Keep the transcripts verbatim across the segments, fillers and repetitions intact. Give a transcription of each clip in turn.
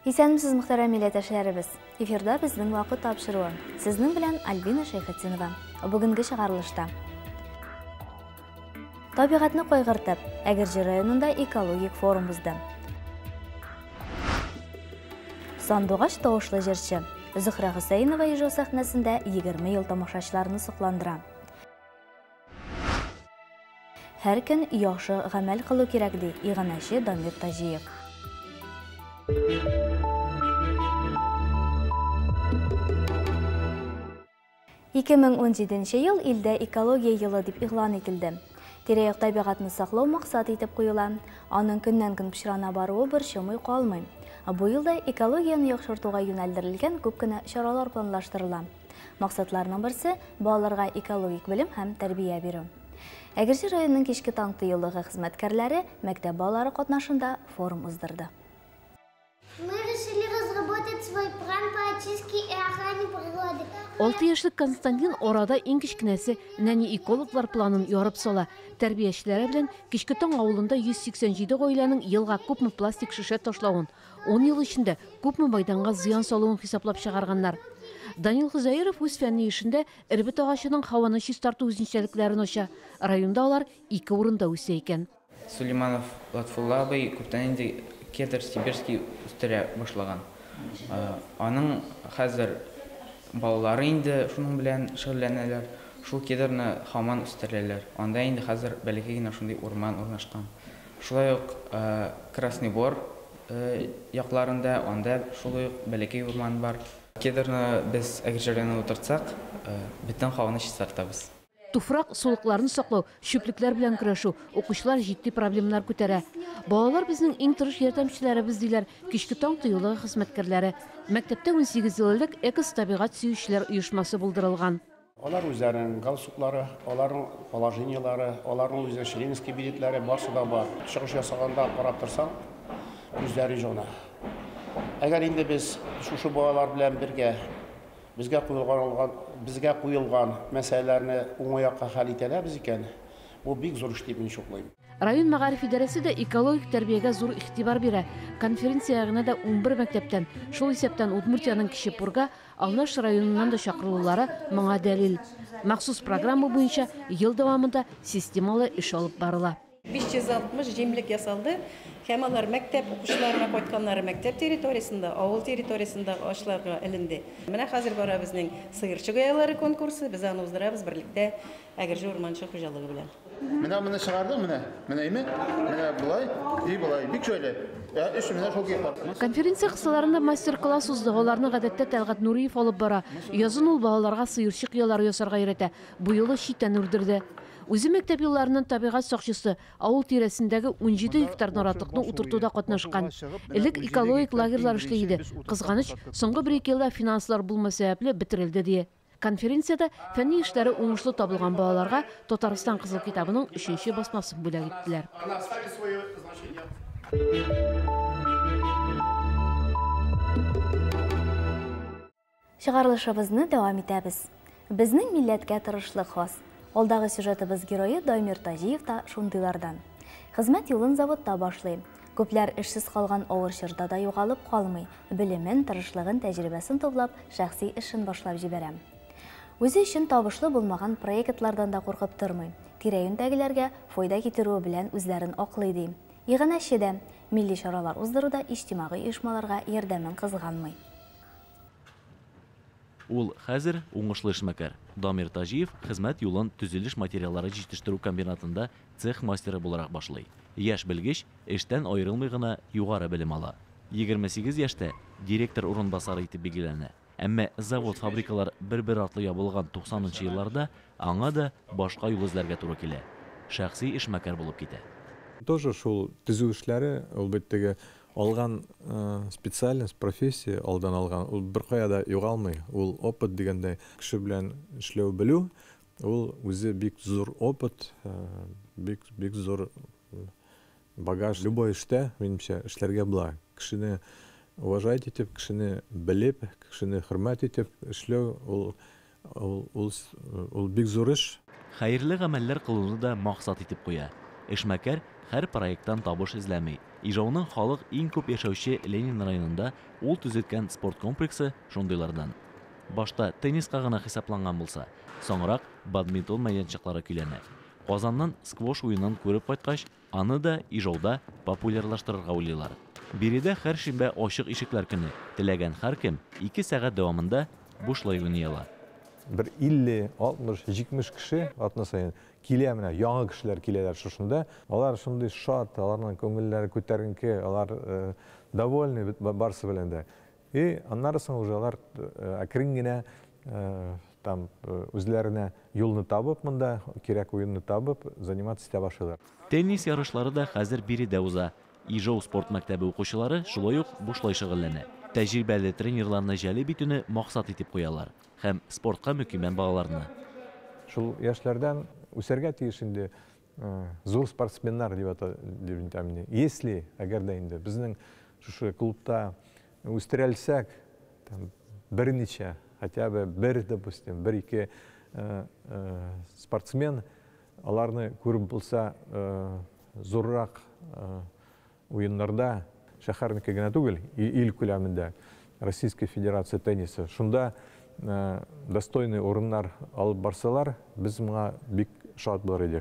Исәнмесез, мөхтәрәм милләттәшләребез. Эфирда безнең вакыт тапшыруы. Сезнең белән Альбина Шәйхетдинова. Бүгенге чыгарылышта. Табигатьне кайгыртып, Әгерҗе районында экологик форум узды. Сандугач тавышлы җырчы Зөһрә Хөсәйнова ижау сәхнәсендә егерме ел тамашачыларны сокландыра. Һәр көн яхшы гамәл кылу кирәк ди иганәче Дамир Тажиев. ике мең ун җиденче ел илдә экология елы дип игълан ителде. Тирә-як табигатны саклау максат итеп куела. Аның көннән-көн пычрана баруы борчымый калмый. Бу елда экологияны яхшыртуга юнәлдерелгән күп кенә чаралар планлаштырыла. Максатларның берсе балаларга экологик белем һәм тәрбия бирү. Әгерҗе районының кичке таң тыюлыгы хезмәткәрләре мәктәп балалары катнашында форум уздырды. Мы решили разработать свой план по очистке и охране природы. алты яшьлек Константин орада иң кичкенәсе нәни экологлар планын ярып сала. Тәрбиячеләре белән кичке таң авылында йөз сиксән җиде гаиләнең елга күпме пластик шешә ташлавын, он ел эчендә күпме майданга зыян салуын хисаплап чыгарганнар. Данил Хузаиров үз фәнни эшендә эрбет агачының һаваны чистарту үзенчәлекләрен ача. Районда алар ике урында үсә икән. Сулейманов Латфулла абый күптән инде Кедр Сибирский үстерә башлаган. Аның хәзер балалары инде шуның белән шөгыльләнәләр. Шул кедрны һаман үстерәләр. Анда инде хәзер бәләкәй генә шундый урман урнашкан. Шулай ук Красный Бор якларында анда шулай ук бәләкәй урман бар. Кедрны без әгерҗәләренә утыртсак, бөтен һаваны чистартабыз. Туфрак сулыкларын саклау, чүплекләр белән көрәшү, укучылар җитди проблемалар күтәрә. Балалар безнең иң тырыш ярдәмчеләребез диләр, кичке таң тыюлыгы хезмәткәрләре. Мәктәптә ун сигез еллык экос табигать сөючеләр оешмасы булдырылган. Алар үзләренең галстуклары, аларның положениелары, аларның үзләренең членский билетләре барсы да бар. Чыгыш ясаганда карап торсаң, үзләре җона. Әгәр инде без шушы балалар белән бергә безгә куелган безгә куелган мәсьәләләрне уңаякка хәл итәләбез икән, бу бик зур эш дип мин шуклыйм. Район мәгариф идарәсе дә экологик тәрбиягә зур игътибар бирә. Конференциягә да ун бер мәктәптән, шул исәптән Удмуртияның Кичепурга, Алнаш районыннан да чакырылулары моңа дәлил. Махсус программа буенча ел дәвамында системалы эш алып барыла. биш йөз алтмыш җимлек ясалды. Һәм алар мәктәп укучыларына кайтканнары мәктәп территориясендә, авыл территориясендә ашларга элинде. Менә хәзер бара безнең сыерчы гаялары конкурсы, без аны уздырабыз берлектә Әгерҗе урманчы хуҗалыгы белән. Менә моны чыгарды, менә, менә име? Менә булай, и булай, бик җайлы. Я эш менә шул гепар. Конференция кысаларында мастер-класс узды. Аларны гадәттә Тәлгат Нуриев алып бара. Язын ул балаларга сыерчык яллары ясарга өйрәтә. Бу юлы читтән үрдерде. Үзе мәктәп елларының табигать сакчысы авыл тирәсендәге ун җиде гектар наратлыкны утыртуда катнашкан. Элек экологик лагерьлар эшли иде. Кызганыч, соңгы бер-ике елда финанслар булма сәбәпле бетерелде ди. Конференциядә фәнни эшләре уңышлы табылган балаларга Татарстан кызыл китабының өченче басмасын бүләк иттеләр. Чыгарылышыбызны дәвам итәбез. Безнең милләткә тырышлык хас. Алдагы сюжетыбыз герое Дамир Тажиев та шундыйлардан. Хезмәт юлын заводта башлый. Күпләр эшсез калган авыр чорда да югалып калмый. Белемен, тырышлыгын, тәҗрибәсен топлап, шәхси эшен башлап җибәрә. Үзе өчен табышлы булмаган проектлардан да куркып тормый. Тирә-юньдәгеләргә файда китерү белән үзләрен аклый ди. Иганәче дә милли чаралар уздыруда иҗтимагый оешмаларга ярдәмен кызганмый. Ул хәзер уңышлы эшмәкәр. Дамир Тажиев хезмәт юлын төзелеш материаллары җитештерү комбинатында цех мастеры буларак башлый. Яшь белгеч эштән аерылмый гына югары белем ала. егерме сигез яшьтә директор урынбасары итеп билгеләнә. Әмма завод-фабрикалар бер-бер артлы ябылган туксанынчы елларда аңа да башка юл эзләргә туры килә. Шәхси эшмәкәр булып китә. Тоже шул төзү эшләре, әлбәттә, алган специальность, профессия алдан алган. Ул бер кая югалмый. Ул опыт дигәндә кеше белән эшләү белү, ул үзе бик зур опыт, бик бик зур багаж. Любой эштә, минемчә, эшләргә була. Кешене уважать итеп, кешене белеп, кешене хөрмәт итеп эшләү, ул ул ул бик зур эш. Хәерле гамәлләр кылуны да максат итеп куя. Эшмәкәр һәр проекттан табыш эзләмей. Ижауның халық иң күп яшәүче Ленин районында ул төзеткән спорт комплексы шундыйлардан. Башта тенниска гына хисапланган булса, соңрак бадминтон мәйданчыклары көйләнә. Казаннан сквош уенын күреп кайткач, аны да Ижауда популярлаштырырга уйлыйлар. Биредә һәр шимбә ачык ишекләр көне. Теләгән һәркем ике сәгать дәвамында бушлай уйный ала. Бер илле, алтмыш, җитмеш кеше атна сайын килә менә, яңа кешеләр киләләр шушында. Алар шундый шат, аларның күңелләре күтәренке, алар довольны барсы белән дә. И аннары соң уже алар әкрен генә там үзләренә юлны табып, монда кирәк уенны табып, заниматься итә башлыйлар. Теннис ярышлары да хәзер биредә уза. Ижау спорт мәктәбе укучылары шулай ук бушлай шөгыльләнә. Тәҗрибәле тренерларны җәлеп итүне максат итеп куялар һәм спортка мөкимән балаларны. Шул яшьләрдән үсәргә тиеш инде зур спортсменнар дип аталар. Если әгәр дә инде безнең шушы клубта үстерәлсәк, там берничә, хотя бы бер, допустим, бер-ике спортсмен аларны күреп булса зуррак уеннарда, шәһәрнеке генә түгел, ил күләмендә Российская Федерация теннисы. Шунда достойный урыннар алып барсалар, без моңа бик шат булыр идек.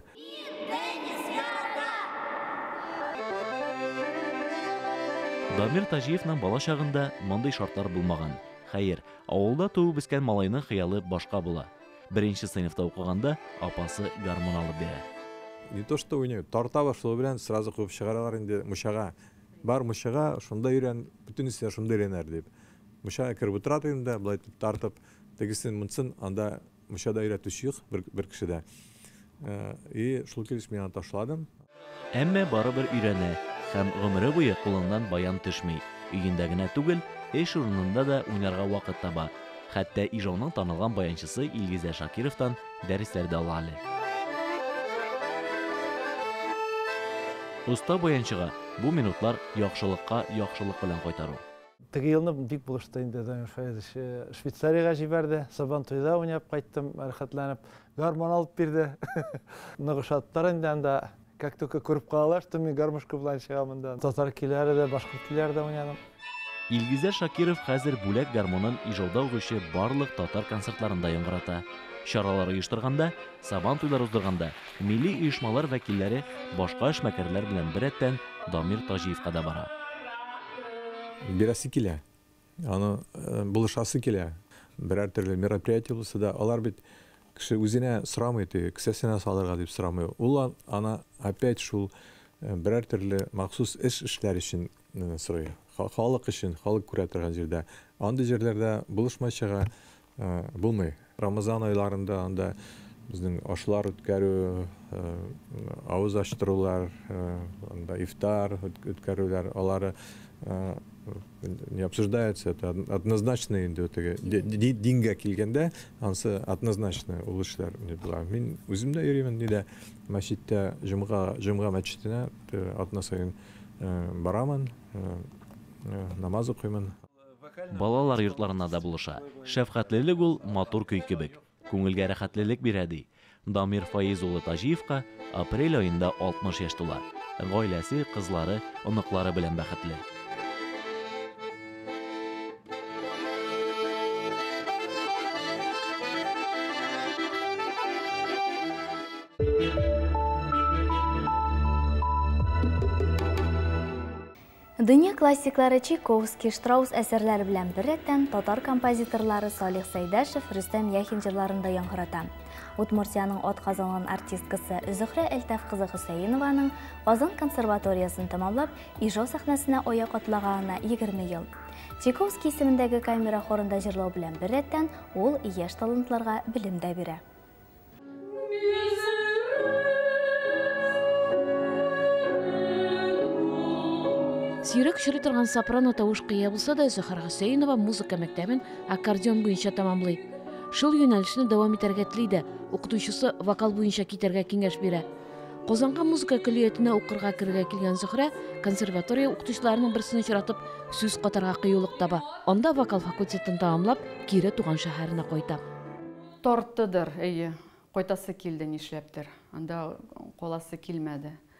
Дамир Тажиевның бала чагында мондый шартлар булмаган. Хәер, авылда туып үскән малайның хыялы башка була. Беренче сыйныфта укыганда апасы гармон алып бирә. Не то что уйный, тарта башлау белән сразу куып чыгаралар инде мушага. Бар мушага, шунда өйрән, бөтенесе шунда өйрәнәр дип. Мушага кереп утыра инде, булай тартып, тегесен мунсын, анда мушада өйрәтүче юк бер бер кешедә. И шул килеш мин ташладым. Әмма барыбер өйрәнә һәм гомере буе кулыннан баян төшми. Өендә генә түгел, эш урынында да уйнарга вакыт таба. Хәтта Ижауның танылган баянчысы Илгизә Шакировтан дәресләрдә ала әле. Уста баянчыга бу минутлар яхшылыкка яхшылык белән кайтару. Теге елны бик булышты инде Дамир Фаизович. Швейцарияга җибәрде, Сабантуйда уйнап кайттым, рәхәтләнеп, гармон алып бирде. Ныгышаттар инде анда, как только күреп калалар, что мин гармошка белән чыгам да. Татар киләре дә, башка киләре дә уйнадым. Илгизә Шакиров хәзер бүләк гармонын Ижауда узучы барлык татар концертларында яңгырата. Чаралар оештырганда, сабантуйлар уздырганда, милли оешмалар вәкилләре башка эшмәкәрләр белән берәттән Дамир Тажиевка да бара. Бирәсе килә. Аны булышасы килә. Берәр төрле мероприятие булса да, алар бит кеше үзенә сорамый, кесәсенә салырга дип сорамый. Ул аны опять шул берәр төрле махсус эш эшләр өчен сорый. Халык өчен, халык күрә торган җирдә. Андый җирләрдә булышмачага булмый. Рамазан айларында анда безнең ашлар үткәрү, авыз ачтырулар, анда ифтар үткәрүләр, алары не обсуждается, это однозначно инде дингә килгәндә, ансы однозначно ул эшләр була. Мин үзем дә йөрим инде мәчеттә, җомга, җомга мәчетенә атна сайын барамын, намаз укыймын. Балалар йортларына да булыша. Шәфкатьлелек ул матур көй кебек. Күңелгә рәхәтлелек бирә ди. Дамир Фаиз улы Тажиевка апрель аенда алтмыш яшь тула. Гаиләсе, кызлары, оныклары белән бәхетле. Дөнья классиклары Чайковский, Штраус әсәрләре белән беррәттән татар композиторлары Салих Сәйдәшев, Рөстәм Яхин җырларында яңгырата. Удмуртияның атказанган артисткасы Зөһрә Әлтәф кызы Хөсәенованың Казан консерваториясын тәмамлап, Ижау сәхнәсенә аяк атлаганына егерме ел. Чайковский исемендәге камера хорында җырлау белән беррәттән ул яшь талантларга белем дә бирә. Сирәк очрый торган сопрано тавыш кыя булса да, Зөһрә Хөсәенова музыка мәктәбен аккордеон буенча тәмамлый. Шул юнәлешне дәвам итәргә тели дә, укытучысы вокал буенча китәргә киңәш бирә. Казанга музыка көллиятенә укырга керергә килгән Зөһрә консерватория укытучыларының берсен очратып, сүз катарга кыюлык таба. Анда вокал факультетын тәмамлап, кире туган шәһәренә кайта. Тартыдыр, әйе, кайтасы килде нишләптер. Анда каласы килмәде.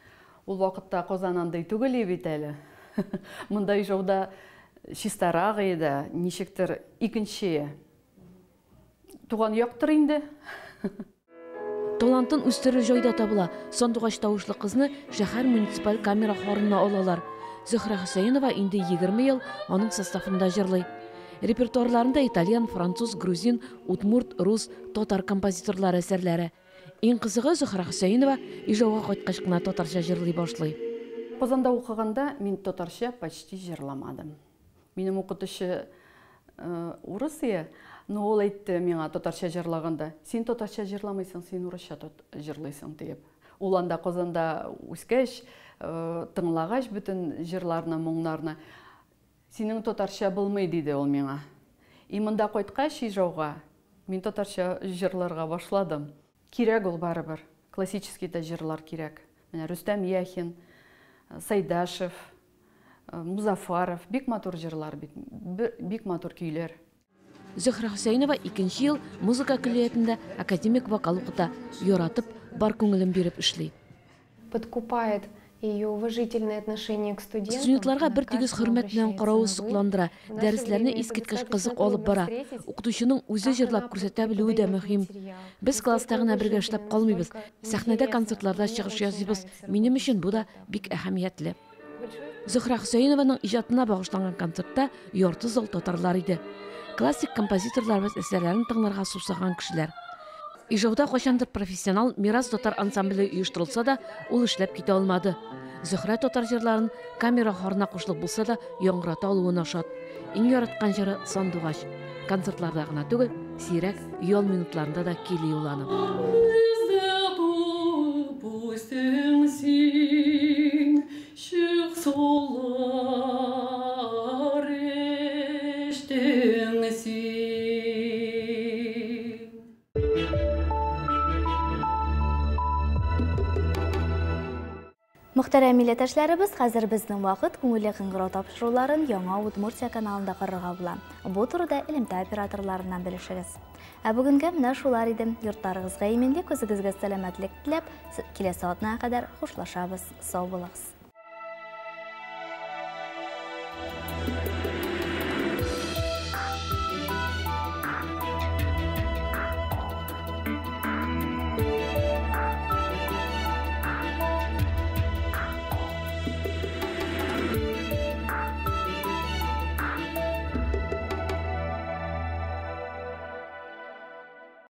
Ул вакытта Казан андай түгел бит әле. Мындай жолда чистарак иде, ничектер икенче. Туган яктыр инде. Талантын үстерер жайда табыла. Сандугач тавышлы кызны шәһәр муниципаль камера хорына алалар. Зөһрә Хөсәенова инде егерме ел аның составында җырлый. Репертуарларында итальян, француз, грузин, удмурт, рус, татар композиторлары әсәрләре. Иң кызыгы Зөһрә Хөсәенова Ижауга кайткач кына татарча җырлый башлый. Казанда укыганда мин татарча почти җырламадым. Минем укытучы урыс ие, но ул әйтте миңа татарча җырлаганда: "Син татарча җырламыйсың, син урысча җырлыйсың" дип. Ул анда Казанда үскәч, тыңлагач бөтен җырларны, моңнарны: "Синең татарча булмый" диде ул миңа. И монда кайткач Ижауга мин татарча җырларга башладым. Кирәк ул барыбер. Классический да җырлар кирәк. Менә Рөстәм Яхин, Сайдашев, Музафаров, бик матур җырлар бит, бик матур көйләр. Зөһрә Хөсәенова икенче ел музыка көллиятендә академик вокал укыта, яратып, бар күңелен биреп эшли. Подкупает ее уважительное отношение к студентам. Студентларга бер тигез хөрмәт белән каравы сокландыра, дәресләрне искиткеч кызык алып бара. Укытучының үзе җырлап күрсәтә белүе дә мөһим. Без класста гына бергә эшләп калмыйбыз, сәхнәдә, концертларда чыгыш ясыйбыз. Минем өчен бу да бик әһәмиятле. Зөһрә Хөсәенованың иҗатына багышланган концертта ярты зал татарлар иде. Классик композиторларыбыз әсәрләрен тыңларга сусаган кешеләр. Ижауда кайчандыр профессионал Мирас татар ансамбле оештырылса да, ул эшләп китә алмады. Зөһрә татар җырларын камера хорына кушылып булса да, яңгырата алуына шат. Иң яраткан җыры Сандугач. Концертларда гына түгел, сирәк ял минутларында да кили уланып. Мөхтәрәм милләттәшләребез, хәзер безнең вакыт күңелле кыңгырау тапшыруларын Яңа Удмуртия каналында карарга була. Бу турыда элемтә операторларыннан белешегез. Ә бүгенгә менә шулар иде. Йортларыгызга иминлек, күзегезгә сәламәтлек теләп, киләсе атна кадәр хушлашабыз. Сау булыгыз.